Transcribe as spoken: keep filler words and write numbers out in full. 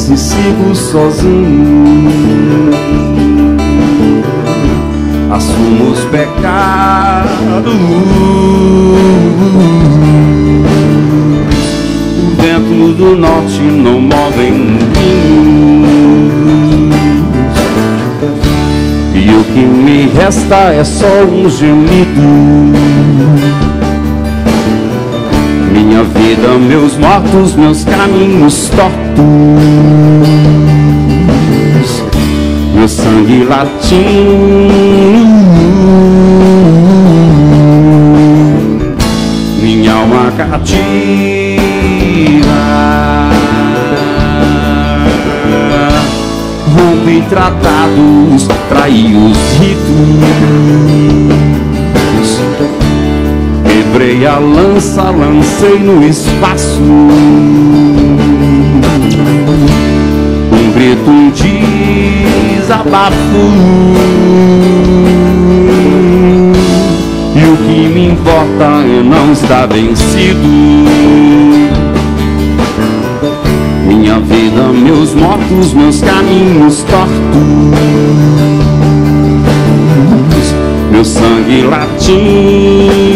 vezes sigo sozinho. Assumo os pecados, o vento do norte não move moinhos, e o que me resta é só um gemido. Minha vida, meus mortos, meus caminhos tortos, meu sangue latindo, minha alma cativa, rompi tratados, traí os ritos, quebrei a lança, lancei no espaço um grito, um desabafo, e o que me importa é não estar vencido. Minha vida, meus mortos, meus caminhos tortos, meu sangue latindo,